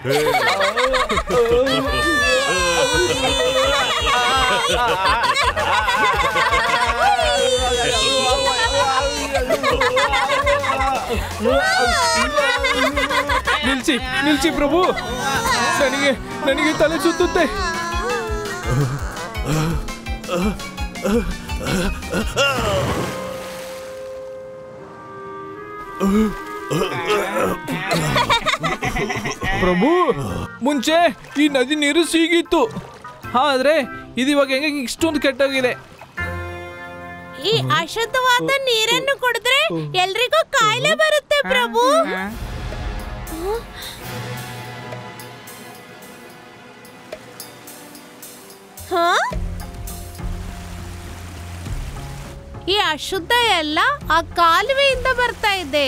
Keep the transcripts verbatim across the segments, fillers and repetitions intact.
ನಿಲ್ಸಿ ನಿಲ್ಸಿ ಪ್ರಭು, ನನಗೆ ನನಗೆ ತಲೆ ಸುತ್ತುತ್ತೆ. ಪ್ರಭು, ಮುಂಚೆ ಈ ನದಿ ನೀರು ಸಿಗಿತ್ತು, ಆದ್ರೆ ಇದಿವಾಗ ಹೆಂಗೆ ಇಷ್ಟೊಂದು ಕೆಟ್ಟಾಗಿದೆ. ಈ ಅಶುದ್ಧವಾದ ನೀರನ್ನು ಕುಡಿದ್ರೆ ಎಲ್ರಿಗೂ ಕಾಯಿಲೆ ಬರುತ್ತೆ ಪ್ರಭು. ಈ ಅಶುದ್ಧ ಎಲ್ಲ ಆ ಕಾಲುವೆಯಿಂದ ಬರ್ತಾ ಇದೆ.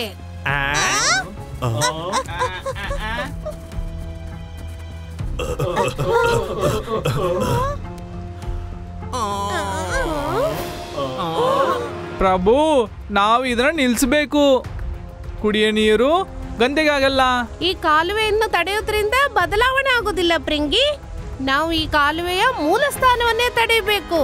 ಪ್ರಭು, ನಾವು ಇದನ್ನ ನಿಲ್ಸಬೇಕು. ಕುಡಿಯೋ ನೀರು ಗಂದೆಗಾಗಲ್ಲ. ಈ ಕಾಲುವೆಯನ್ನು ತಡೆಯೋದ್ರಿಂದ ಬದಲಾವಣೆ ಆಗೋದಿಲ್ಲ ಪ್ರಿಂಗಿ. ನಾವು ಈ ಕಾಲುವೆಯ ಮೂಲ ಸ್ಥಾನವನ್ನೇ ತಡೆಯಬೇಕು.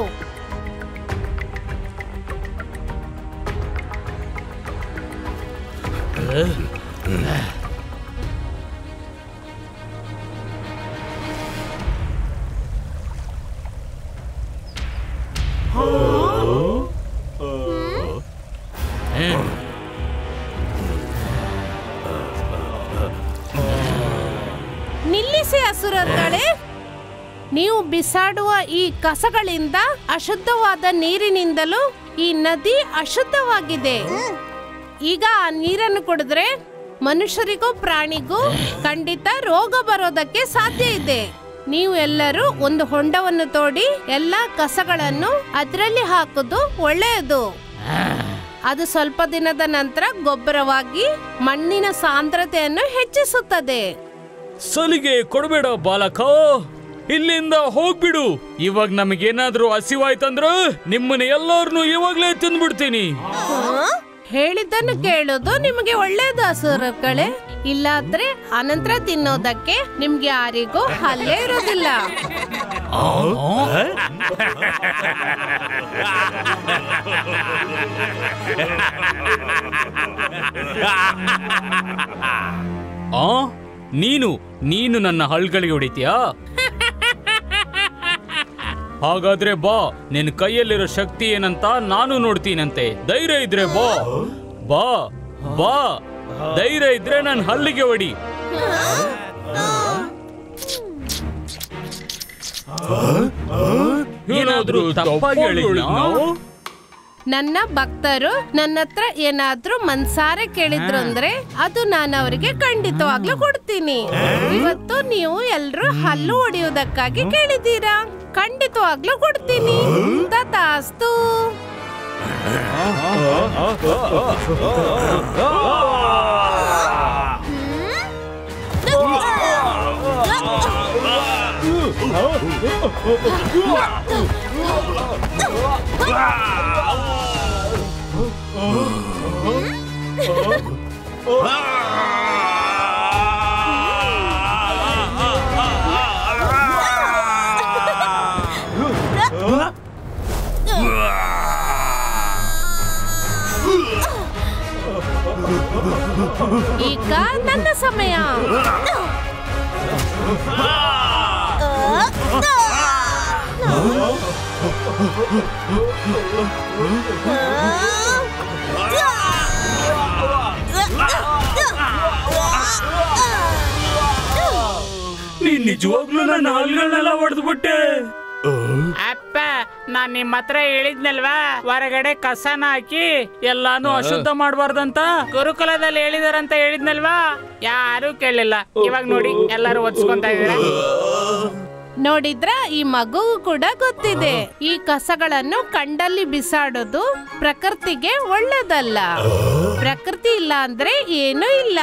ನಿಲ್ಲಿಸಿ ಅಸುರಗಳೇ, ನೀವು ಬಿಸಾಡುವ ಈ ಕಸಗಳಿಂದ, ಅಶುದ್ಧವಾದ ನೀರಿನಿಂದಲೂ ಈ ನದಿ ಅಶುದ್ಧವಾಗಿದೆ. ಈಗ ಆ ನೀರನ್ನು ಕುಡಿದ್ರೆ ಮನುಷ್ಯರಿಗೂ ಪ್ರಾಣಿಗೂ ಖಂಡಿತ ರೋಗ ಬರೋದಕ್ಕೆ ಸಾಧ್ಯ ಇದೆ. ನೀವು ಎಲ್ಲರೂ ಒಂದು ಹೊಂಡವನ್ನು ತೋಡಿ ಎಲ್ಲಾ ಕಸಗಳನ್ನು ಅದರಲ್ಲಿ ಹಾಕುದು ಒಳ್ಳೆಯದು. ಅದು ಸ್ವಲ್ಪ ದಿನದ ನಂತರ ಗೊಬ್ಬರವಾಗಿ ಮಣ್ಣಿನ ಸಾಂದ್ರತೆಯನ್ನು ಹೆಚ್ಚಿಸುತ್ತದೆ. ಸಲಿಗೆ ಕೊಡಬೇಡ ಬಾಲಕ, ಇಲ್ಲಿಂದ ಹೋಗ್ಬಿಡು. ಇವಾಗ ನಮಗೇನಾದ್ರೂ ಹಸಿವಾಯ್ತಂದ್ರ ನಿಮ್ಮನ್ನ ಎಲ್ಲಾರನು ಇವಾಗ್ಲೇ ತಿಂದ್ಬಿಡ್ತೀನಿ. ಹೇಳಿದ್ದನ್ನು ಕೇಳೋದು ನಿಮಗೆ ಒಳ್ಳೇದು ಅಸುರಗಳೇ. ಇಲ್ಲಾದ್ರೆ ಅನಂತರ ತಿನ್ನೋದಕ್ಕೆ ನಿಮ್ಗೆ ಯಾರಿಗೂ ಹಲ್ಲೇ ಇರೋದಿಲ್ಲ. ಆ ನೀನು ನೀನು ನನ್ನ ಹಲ್ಗಳಿಗೆ ಹೊಡಿತೀಯಾ? ಹಾಗಾದ್ರೆ ಬಾ, ನಿನ್ ಕೈಯಲ್ಲಿರೋ ಶಕ್ತಿ ಏನಂತ ನಾನು ನೋಡ್ತೀನಂತೆ. ಧೈರ್ಯ ಇದ್ರೆ ಬಾ ಬಾ ಬಾ ಧೈರ್ಯ ಇದ್ರೆ ನನ್ನ ಹಲ್ಲಿಗೆ ಹೊಡಿ. ಏನಾದ್ರೂ ತಪ್ಪಾಗಿ ಹೇಳಿದ್ನಾ? ನನ್ನ ಭಕ್ತರು ನನ್ನ ಹತ್ರ ಏನಾದ್ರೂ ಮನ್ಸಾರೆ ಕೇಳಿದ್ರು ಅಂದ್ರೆ ಅದು ನಾನು ಅವರಿಗೆ ಖಂಡಿತವಾಗ್ಲೂ ಕೊಡ್ತೀನಿ. ಇವತ್ತು ನೀವು ಎಲ್ರು ಹಲ್ಲು ಹೊಡೆಯುವುದಕ್ಕಾಗಿ ಕೇಳಿದ್ದೀರಾ, ಖಂಡಿತವಾಗ್ಲೂ ಕೊಡ್ತೀನಿ. ತಥಾಸ್ತು. ಈಗ ನನ್ನ ಸಮಯ. ನೀನ್ ನಿಜವಾಗ್ಲೂ ನನ್ನ ಹಾಲ್ಗಳನ್ನೆಲ್ಲ ಹೊಡೆದ್ಬಿಟ್ಟೆ. ಅಪ್ಪ, ನಾನ್ ನಿಮ್ ಹತ್ರ ಹೇಳಿದ್ನಲ್ವಾ, ಹೊರಗಡೆ ಕಸನ ಹಾಕಿ ಎಲ್ಲಾನು ಅಶುದ್ಧ ಮಾಡಬಾರ್ದಂತ ಗುರುಕುಲದಲ್ಲಿ ಹೇಳಿದಾರಂತ ಹೇಳಿದ್ನಲ್ವಾ, ಯಾರು ಕೇಳಲಿಲ್ಲ. ಇವಾಗ ನೋಡಿ ಎಲ್ಲಾರು ಒದ್ಸ್ಕೊಂತ ಇದಾರೆ. ನೋಡಿದ್ರ, ಈ ಮಗುವು ಕೂಡ ಗೊತ್ತಿದೆ ಈ ಕಸಗಳನ್ನು ಕಂಡಲ್ಲಿ ಬಿಸಾಡೋದು ಪ್ರಕೃತಿಗೆ ಒಳ್ಳೇದಲ್ಲ. ಪ್ರಕೃತಿ ಇಲ್ಲ ಅಂದ್ರೆ ಏನೂ ಇಲ್ಲ.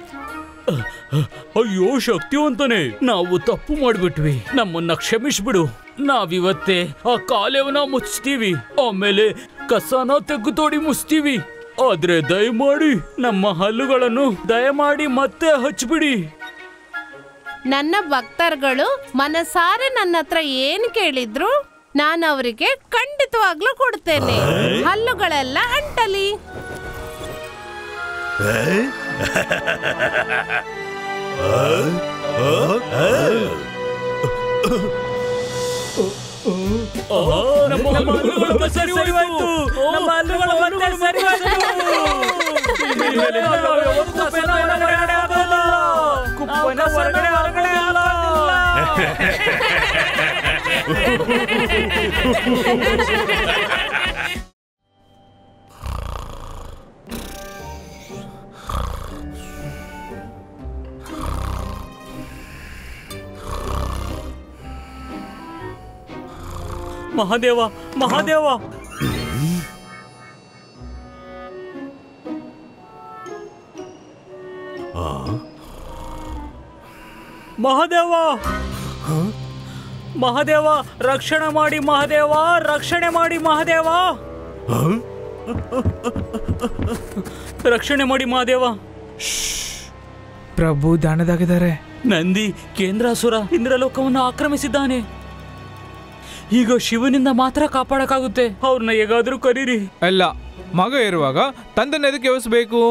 ಅಯ್ಯೋ ಶಕ್ತಿವಂತನೇ, ನಾವು ತಪ್ಪು ಮಾಡ್ಬಿಟ್ವಿ, ನಮ್ಮನ್ನ ಕ್ಷಮಿಸ್ಬಿಡು. ನಾವಿವತ್ತೇ ಆ ಕಾಲವನ್ನ ಮುಚ್ತೀವಿ, ಆಮೇಲೆ ಕಸನ ತೆಗ್ದು ತೋಡಿ ಮುಚ್ತೀವಿ. ಆದ್ರೆ ದಯಮಾಡಿ ನಮ್ಮ ಹಲ್ಲುಗಳನ್ನು ದಯಮಾಡಿ ಮತ್ತೆ ಹಚ್ಬಿಡಿ. ನನ್ನ ಭಕ್ತರುಗಳು ಮನಸಾರೆ ನನ್ನ ಹತ್ರ ಏನು ಕೇಳಿದ್ರು ನಾನು ಅವರಿಗೆ ಖಂಡಿತವಾಗ್ಲೂ ಕೊಡ್ತೇನೆ. ಹಲ್ಲುಗಳೆಲ್ಲ ಅಂಟಲಿ. ಮಹಾದೇವ ಮಹಾದೇವ ಮಹಾದೇವ ಮಹಾದೇವ ರಕ್ಷಣೆ ಮಾಡಿ ಮಹಾದೇವ, ರಕ್ಷಣೆ ಮಾಡಿ ಮಹಾದೇವ, ರಕ್ಷಣೆ ಮಾಡಿ ಮಹಾದೇವ. ಪ್ರಭು ದಾನದಾಗಿದ್ದಾರೆ. ನಂದಿ ಕೇಂದ್ರಾಸುರ ಇಂದ್ರಲೋಕವನ್ನು ಆಕ್ರಮಿಸಿದ್ದಾನೆ. ಈಗ ಶಿವನಿಂದ ಮಾತ್ರ ಕಾಪಾಡಕ್ಕಾಗುತ್ತೆ. ಅವ್ರನ್ನ ಹೇಗಾದ್ರೂ ಕರೀರಿ. ಅಲ್ಲ, ಮಗ ಇರುವಾಗ ತಂದೆನ ಎದಕ್ಕೆ ಎವಸಬೇಕು?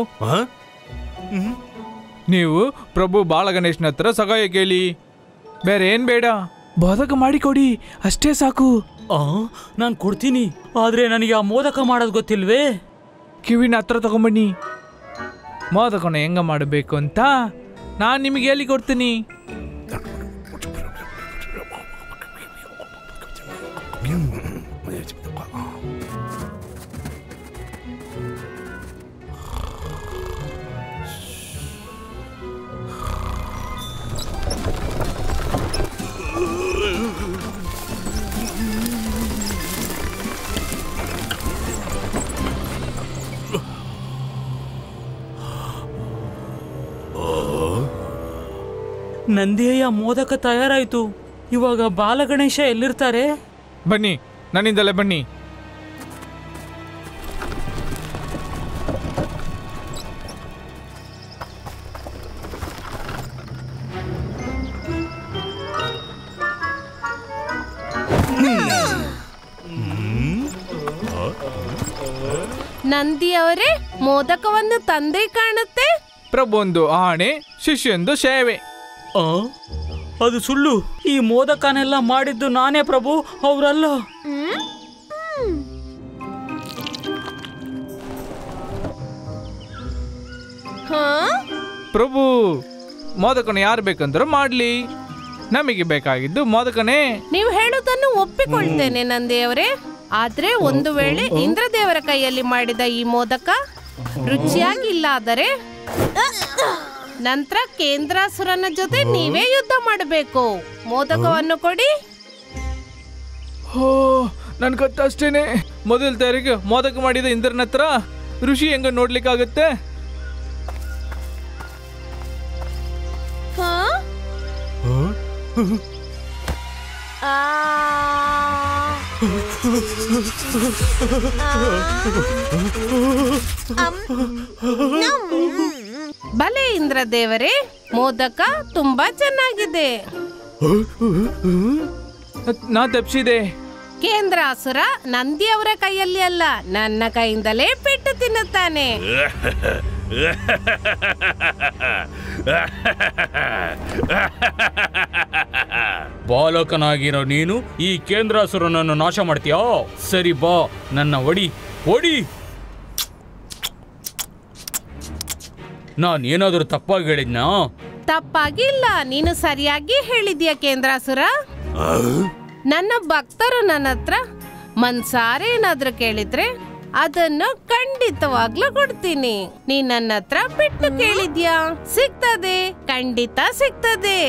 ನೀವು ಪ್ರಭು ಬಾಲಗಣೇಶನ ಹತ್ರ ಸಹಾಯ ಕೇಳಿ, ಬೇರೆ ಏನ್ ಬೇಡ. ಮೋದಕ ಮಾಡಿಕೊಡಿ, ಅಷ್ಟೇ ಸಾಕು. ಆ ನಾನು ಕೊಡ್ತೀನಿ, ಆದ್ರೆ ನನಗೆ ಆ ಮೋದಕ ಮಾಡೋದು ಗೊತ್ತಿಲ್ವೇ? ಕಿವಿನ ಹತ್ರ ತಗೊಂಬನ್ನಿ. ಮೋದಕನ ಹೆಂಗ ಮಾಡಬೇಕು ಅಂತ ನಾನು ನಿಮಗೆ ಹೇಳಿ ಕೊಡ್ತೀನಿ. ನಂದಿಯ ಮೋದಕ ತಯಾರಾಯ್ತು. ಇವಾಗ ಬಾಲಗಣೇಶ ಎಲ್ಲಿರ್ತಾರೆ? ಬನ್ನಿ, ನನ್ನಿಂದಲೇ ಬನ್ನಿ. ನಂದಿಯವರೇ, ಮೋದಕವನ್ನು ತಂದೆ ಕಾಣುತ್ತೆ. ಪ್ರಭುಂದು ಆಣೆ, ಶಿಷ್ಯಂದು ಸೇವೆ. ಆ ಅದು ಸುಳ್ಳು. ಈ ಮೋದಕನೆಲ್ಲ ಮಾಡಿದ್ದು ನಾನೇ ಪ್ರಭು, ಅವರಲ್ಲ. ಪ್ರಭು, ಮೋದಕನ ಯಾರು ಬೇಕಂದ್ರೂ ಮಾಡ್ಲಿ, ನಮಗೆ ಬೇಕಾಗಿದ್ದು ಮೋದಕನೇ. ನೀವು ಹೇಳುವುದನ್ನು ಒಪ್ಪಿಕೊಳ್ತೇನೆ ನಂದಿಯವರೇ. ಆದ್ರೆ ಒಂದು ವೇಳೆ ಇಂದ್ರದೇವರ ಕೈಯಲ್ಲಿ ಮಾಡಿದ ಈ ಮೋದಕ ರುಚಿಯಾಗಿಲ್ಲ ಆದರೆ ನಂತರ ಕೇಂದ್ರಾಸುರನ ಜೊತೆ ನೀವೇ ಯುದ್ಧ ಮಾಡಬೇಕು. ಮೋದಕವನ್ನು ಕೊಡಿ. ಹೋ, ನನ್ ಗೊತ್ತ ಅಷ್ಟೇನೆ. ಮೊದಲ ತಾರೀಕು ಮೋದಕ ಮಾಡಿದ ಇಂದ್ರನ ಹತ್ರ ಋಷಿ ಹೆಂಗ ನೋಡ್ಲಿಕ್ಕಾಗತ್ತೆ? ಭಲೆ ಇಂದ್ರದೇವರೇ, ಮೋದಕ ತುಂಬಾ ಚೆನ್ನಾಗಿದೆ. ನಾ ತಪ್ಪಿಸಿದೆ. ಕೇಂದ್ರಾಸುರ ನಂದಿಯವರ ಕೈಯಲ್ಲಿ ಅಲ್ಲ, ನನ್ನ ಕೈಯಿಂದಲೇ ಪೆಟ್ಟು ತಿನ್ನುತ್ತಾನೆ. ಬಾಲಕನಾಗಿರೋ ನೀನು ಈ ಕೇಂದ್ರಾಸುರನನ್ನು ನಾಶ ಮಾಡ್ತೀಯಾ? ಸರಿ ಬಾ, ನನ್ನ ಒಡಿ ಒಡಿ. ನಾನೇನಾದ್ರೂ ತಪ್ಪಾಗಿ ಹೇಳಿದ್ನಾ? ತಪ್ಪಾಗಿಲ್ಲ, ನೀನು ಸರಿಯಾಗಿ ಹೇಳಿದ್ಯಾ ಕೇಂದ್ರಾಸುರ. ನನ್ನ ಭಕ್ತರು ನನ್ನ ಹತ್ರ ಮನ್ಸಾರೆ ಏನಾದ್ರೂ ಕೇಳಿದ್ರೆ ಅದನ್ನು ಖಂಡಿತವಾಗ್ಲೂ ಕೊಡ್ತೀನಿ. ನೀ ನನ್ನ ಹತ್ರ ಬಿಟ್ಟು ಕೇಳಿದ್ಯಾ? ಸಿಗ್ತದೆ, ಖಂಡಿತ ಸಿಗ್ತದೆ.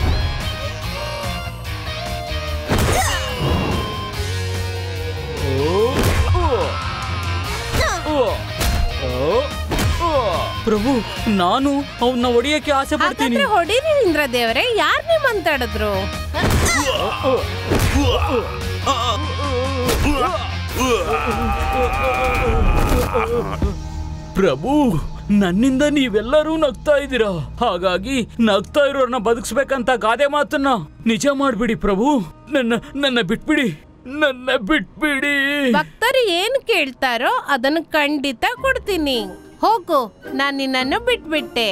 ಓ ಪ್ರಭು, ನಾನು ಅವನ್ನ ಹೊಡೆಯಕ್ಕೆ ಆಸೆ ಪಡ್ತೀನಿ. ಹಾಗಾದ್ರೆ ಹೊಡೀರಿ ಇಂದ್ರದೇವರೇ. ಯಾರ್ ನಿಮ್ ಮಾತಾಡಿದ್ರು? ಪ್ರಭು, ನನ್ನಿಂದ ನೀವೆಲ್ಲರೂ ನಗ್ತಾ ಇದ್ದೀರಾ, ಹಾಗಾಗಿ ನಗ್ತಾ ಇರೋರ್ನ ಬದುಕಿಸ್ಬೇಕಂತ ಗಾದೆ ಮಾತನ್ನ ನಿಜ ಮಾಡ್ಬಿಡಿ ಪ್ರಭು. ನನ್ನ ನನ್ನ ಬಿಟ್ಬಿಡಿ, ನನ್ನ ಬಿಟ್ಬಿಡಿ. ಭಕ್ತರು ಏನ್ ಕೇಳ್ತಾರೋ ಅದನ್ನು ಖಂಡಿತ ಕೊಡ್ತೀನಿ. ಹೋಗು, ನಾನ್ ನಿನ್ನನ್ನು ಬಿಟ್ಬಿಟ್ಟೆ.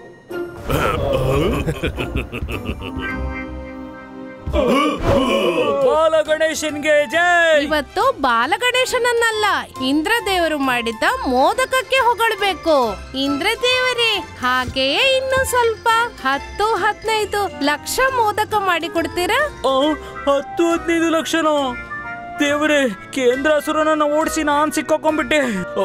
ಬಾಲ ಗಣೇಶನ್ಗೆ ಜೈ. ಇವತ್ತು ಬಾಲಗಣೇಶನನ್ನಲ್ಲ, ಇಂದ್ರದೇವರು ಮಾಡಿದ ಮೋದಕಕ್ಕೆ ಹೊಗಳಬೇಕು. ಇಂದ್ರದೇವರೇ, ಹಾಗೆಯೇ ಇನ್ನು ಸ್ವಲ್ಪ ಹತ್ತು ಹದಿನೈದು ಲಕ್ಷ ಮೋದಕ ಮಾಡಿ ಕೊಡ್ತೀರಾ? ಆ, ಹತ್ತು ಹದಿನೈದು ಲಕ್ಷನೋ? ದೇವರೇ, ಕೇಂದ್ರ ಹಸುರನನ್ನ ಓಡಿಸಿ ನಾನ್ ಸಿಕ್ಕಾಕೊಂಡ್ಬಿಟ್ಟೆ. ಓ,